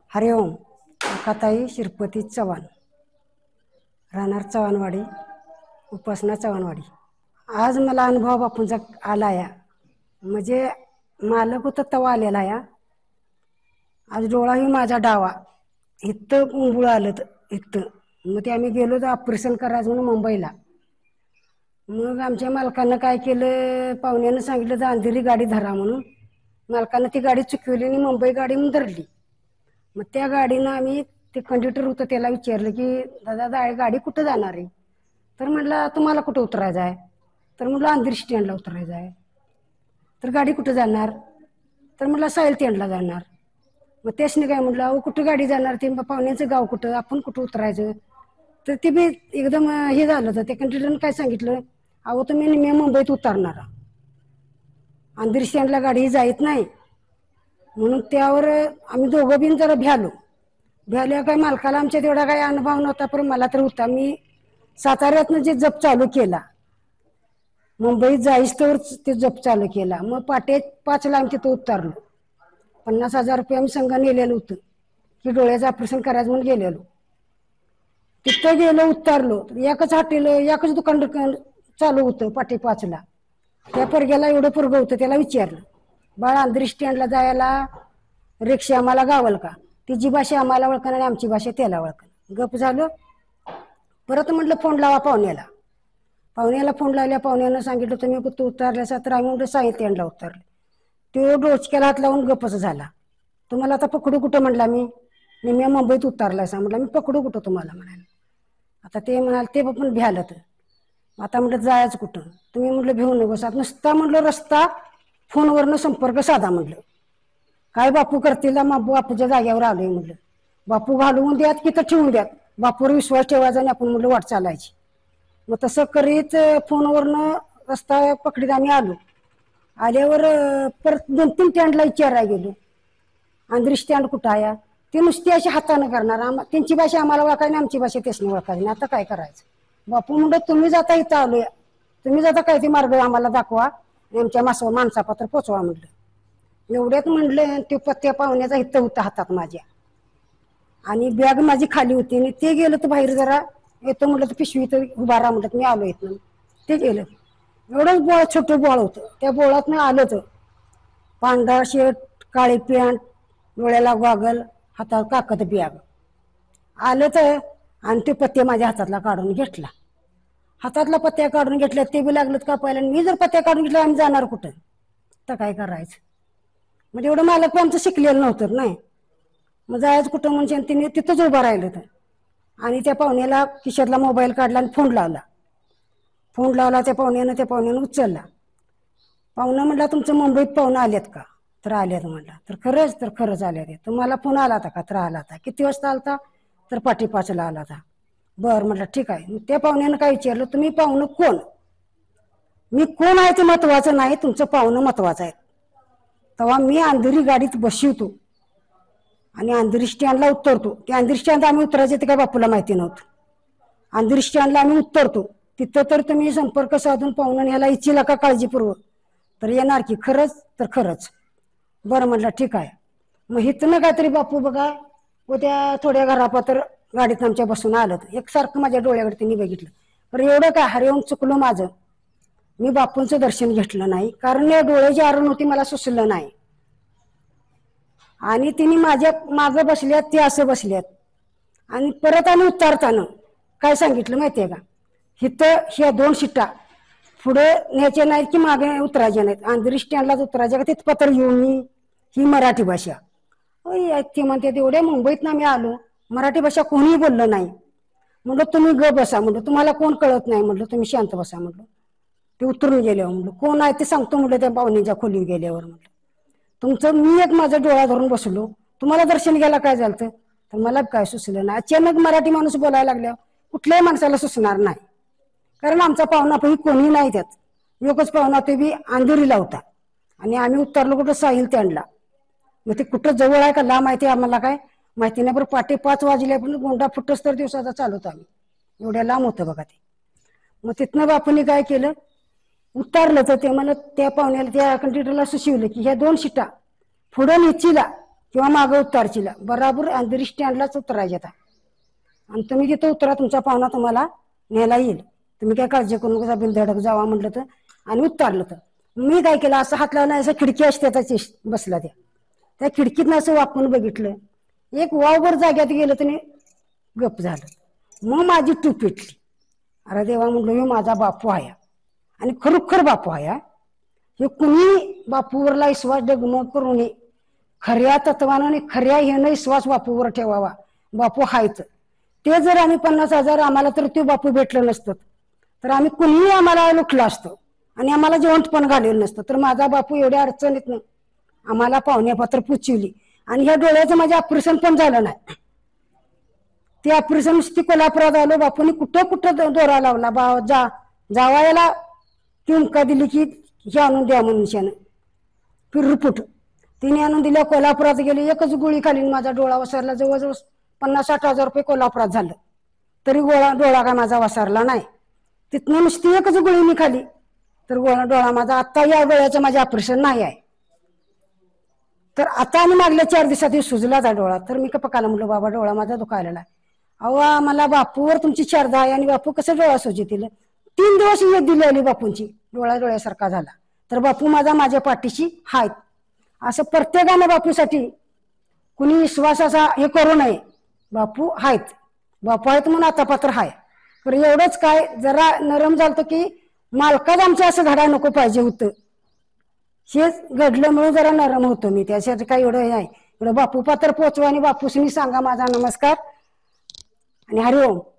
हरिओम. अक्काताई शिरपती चव्हाण, राहणार चव्हाणवाडी, उपासना चव्हाणवाडी. आज मला अनुभव बापूंचा आला या, म्हणजे मालक होतं तवा आलेला या. आज डोळाही माझा डावा, इथं मुंबूळ आलं इथं. मग ते आम्ही गेलो तर ऑपरेशन करायचं म्हणून मुंबईला. मग आमच्या मालकानं काय केलं, पाहुण्यानं सांगितलं तर अंधेरी गाडी धरा म्हणून. मालकानं ती गाडी चुकवली आणि मुंबई गाडी म्हणून धरली. मग त्या गाडीनं आम्ही, ते कंडक्टर होतं त्याला विचारलं की दादा गाडी कुठं जाणार आहे. तर म्हटलं तुम्हाला कुठं उतरायचं आहे. तर म्हटलं अंधेरी स्टँडला उतरायचं आहे. तर गाडी कुठं जाणार. तर म्हटलं साहिल स्टँडला जाणार. मग त्याशनी काय म्हटलं अहो कुठं गाडी जाणार, ते पाहुण्याचं गाव कुठं, आपण कुठं उतरायचं. तर ते बी एकदम हे झालं होतं. त्या कंडक्टरनं काय सांगितलं, अहो तुम्ही मी मुंबईत उतरणार, अंधेरी स्टँडला गाडी जायत नाही. म्हणून त्यावर आम्ही दोघं बिन जरा भ्यालो. काय मालकाला आमच्या तेवढा काही अनुभव नव्हता, पण मला तर होता. मी साताऱ्यातनं जे जप चालू केला, मुंबईत जाईस तर ते जप चालू केला. मग पाटे 5ला आम्ही तिथं उतरलो. 50,000 रुपये आम्ही संघ नेलेलं होतं की डोळ्याचं ऑपरेशन करायचं म्हणून गेलेलो. तिथं गेलो, उतरलो. एकच हॉटेल, एकच दुकान चालू होतं पाटे 5ला. त्या पोरग्याला एवढं पोरगं होतं, त्याला विचारलं बाळा अंधेरी स्टँडला जायला रिक्षा आम्हाला गावल का. तिची भाषा आम्हाला ओळखण आणि आमची भाषा त्याला ओळखण. गप झालं. परत म्हटलं फोन लावा पाहुण्याला. पाहुण्याला फोन लावल्या. पाहुण्यानं सांगितलं तुम्ही कुठं उतरल्यासा. तर आम्ही म्हटलं साई स्टँडला उतरले. तो डोचक्याला हात लावून गपच झाला. तुम्हाला आता पकडू कुठं म्हणला मी मुंबईत उतरलायसा म्हटलं. मी पकडू कुठं तुम्हाला म्हणाले. आता ते म्हणाले ते पण भ्यालं. तर आता म्हटलं जायचं कुठं. तुम्ही म्हटलं भिवू नकोस. आता नुसता म्हटलं रस्ता फोनवरनं संपर्क साधा म्हटलं. काय बापू करतील, बापूच्या जाग्यावर आलोय म्हटलं. बापू घालवून द्यात की तर ठेवून द्यात, बापूवर विश्वास ठेवायचा आणि आपण म्हटलं वाट चालायची. मग तसं करीत फोनवरनं रस्ता पकडीत आम्ही आलो. आल्यावर परत 2-3 स्टँडला विचारायला गेलो, अंधेरी स्टँड कुठं आहे. ती नुसती अशी हातानं करणार. त्यांची भाषा आम्हाला ओळखायची, आमची भाषा त्यासनी ओळखायची. आता काय करायचं. बापू म्हणलं तुम्ही जाता इथं आलोय, तुम्ही जाता काय ते मार्ग आम्हाला दाखवा, आमच्या माणसापात्र पोचवा म्हटलं. एवढ्यात म्हटलं ते पत्त्या पाहुण्याचा इथं होता हातात माझ्या, आणि बॅग माझी खाली होती. आणि ते गेलं तर बाहेर जरा येतो म्हटलं तर पिशवी तर उभा राहा म्हटलं, मी आलो इथनं. ते गेलं. एवढंच बोळ, छोटं बोळ होतं. त्या बोळातनं आलं तर पांढरा शर्ट, काळी पॅन्ट, डोळ्याला गॉगल, हातात काकत बॅग आलं तर. आणि ते पत्ते माझ्या हातातला काढून घेतला. हातातला पत्त्या काढून घेतल्या. ते बी लागलं कापायला. मी जर पत्त्या काढून घेतला आम्ही जाणार कुठं. तर काय करायचं. म्हणजे एवढं मालक पण आमचं शिकलेलं नव्हतं नाही. मग जायचं कुठं म्हणजे तिने तिथंच उभं राहिलं. तर आणि त्या पाहुण्याला खिशातला मोबाईल काढला आणि फोन लावला. त्या पाहुण्यानं उचलला. पाहुणं म्हटलं तुमचं मुंबईत पाहुणं आलेत का. तर आल्यात म्हटलं. तर खरंच आल्यात. तुम्हाला फोन आला होता का. तर आला होता. किती वाजता आलता. तर पाठी 5ला आला होता. बरं म्हटलं ठीक आहे. त्या पाहुण्यानं काय विचारलं, तुम्ही पाहुणं कोण. मी कोण आहे ते महत्वाचं नाही, तुमचं पाहुणं महत्वाचं आहे. तेव्हा मी अंधेरी गाडीत बसवतो आणि अंधेरी स्टँडला उतरतो. ते अंधेरी स्टँड आम्ही उतरायचे ते काय बापूला माहिती नव्हतं. अंधेरी स्टँडला आम्ही उतरतो. तिथं तर तुम्ही संपर्क साधून पाहुणं ह्याला इच्छिला का काळजीपूर्वक. तर येणार की. खरंच. तर खरंच. बरं म्हटलं ठीक आहे. मग इथनं काहीतरी बापू बघा व त्या थोड्या घरापात्र गाडीत आमच्या बसून आलं. एकसारखं माझ्या डोळ्याकडे त्यांनी बघितलं. तर एवढं काय हरिओम चुकलं माझं, मी बापूंचं दर्शन घेतलं नाही. कारण या डोळ्याची आरण होती, मला सुचलं नाही. आणि तिने माझ्या मागं बसल्यात, ते असं बसल्यात. आणि परत आम्ही उतरताना काय सांगितलं माहितीये का, इथं ह्या 2 शिटा पुढे न्यायच्या नाहीत की मागे उतरायच्या नाहीत. अंधेरी स्टँडलाच उतरायच्या का तिथं पत्र येऊन. ही मराठी भाषा. ते म्हणते एवढ्या मुंबईत आम्ही आलो, मराठी भाषा कोणीही बोललं नाही. म्हटलं तुम्ही ग बसा म्हटलं, तुम्हाला कोण कळत नाही म्हटलं, तुम्ही शांत बसा म्हटलं. ते उतरून गेल्यावर म्हटलं कोण आहे ते सांगतो म्हटलं, त्या पाहुणीच्या खोलीत गेल्यावर म्हटलं. तुमचं मी एक माझा डोळा धरून बसलो, तुम्हाला दर्शन घ्यायला काय झालं. तर मला काय सुचलं नाही. अचानक मराठी माणूस बोलायला लागल्यावर कुठल्याही माणसाला सुचणार नाही. कारण आमचा पाहुणा पण कोणी नाही त्यात. एकच पाहुणा, ते बी अंधेरीला होता. आणि आम्ही उतरलो कुठं साहिल स्टँडला. मग ते कुठं जवळ आहे का लांब आहे ते आम्हाला काय माहिती नाही. बरं पाटे 5 वाजले पण गोंडा फुटस तर दिवसाचा चालवतो आम्ही. एवढ्या लांब होतं बघा ते. मग तिथनं बापूंनी काय केलं, उतरलं तर ते मला त्या पाहुण्याला त्या कंडक्टरला सुचवलं की ह्या 2 शिटा पुढं निश्चिला किंवा मागं उतारचीला बराबर अंधेरी स्टँडलाच उतरायचे आता आणि तुम्ही तिथं उतरा, तुमचा पाहुणा तुम्हाला न्यायला येईल, तुम्ही काय काळजी करू नका, बिनधडक जावा म्हटलं तर. आणि उतरलं तर मी काय केलं, असं हात लावला, असं खिडकी असते त्याची बसला, त्या खिडकीतनं असं वाकून बघितलं, एक वावभर जाग्यात गेलं तर गप झालं. मग माझी टूप पेटली. अरे देवा म्हटलं, हे माझा बापू आहे आणि खरोखर बापू आहे. हे कुणी बापूवरला विश्वास डगमग करू नये, खऱ्या तत्वानं आणि खऱ्या ह्यानं विश्वास बापूवर ठेवावा. बापू हायत. ते जर आम्ही 50,000 आम्हाला तर ते बापू भेटलं नसतं तर आम्ही कुणीही आम्हाला लुटलं असतं आणि आम्हाला जेवण पण घालेलं नसतं. तर माझा बापू एवढ्या अडचणीतनं आम्हाला पाहुण्यापात्र पुचवली. आणि ह्या डोळ्याचं माझं ऑपरेशन पण झालं नाही. ते ऑपरेशन नुसती कोल्हापुरात आलो, बापूनी कुठं कुठं दोरा लावला, जावायला किंका दिली की हे आणून द्या मनुष्यानं पिरपुट, तिने आणून दिल्या. कोल्हापुरात गेली, एकच गोळी खाली माझा डोळा वसरला. जवळजवळ 50-60 हजार रुपये कोल्हापुरात झालं तरी डोळा काय माझा वसारला नाही. तिथनं नुसती एकच गोळी मी खाली तर डोळा माझा आत्ता या डोळ्याचं माझे ऑपरेशन नाही आहे. तर आता आणि मागल्या 4 दिवसात सुजला त्या डोळा. तर मी पकाला म्हटलं, बाबा डोळा माझा दुखायला. अहो मला बापूवर तुमची श्रद्धा आहे आणि बापू कसं डोळा सुजतील. 3 दिवस येत दिली आली बापूंची, डोळ्यासारखा झाला. तर बापू माझ्या पाठीशी हायत. असं प्रत्येकानं बापूसाठी कुणी विश्वासाचा हे करू नये. बापू हायत, बापू आहेत म्हणून आता पात्र हाय. तर एवढंच काय, जरा नरम झालं की मालकाच आमच्या असं घडा नको पाहिजे होतं, हे घडलं म्हणून जरा नरम होतो मी. त्यासाठी काही एवढं नाही. एवढं बापू पात्र पोचवा आणि बापूसनी सांगा माझा नमस्कार आणि हरिओम.